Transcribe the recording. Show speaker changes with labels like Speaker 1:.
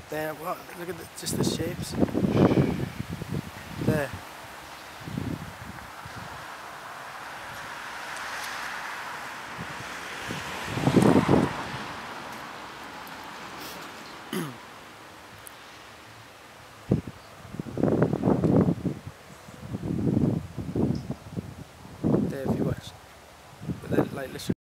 Speaker 1: There, what? Look at just the shapes. There. There, if you watch. But then, like, literally.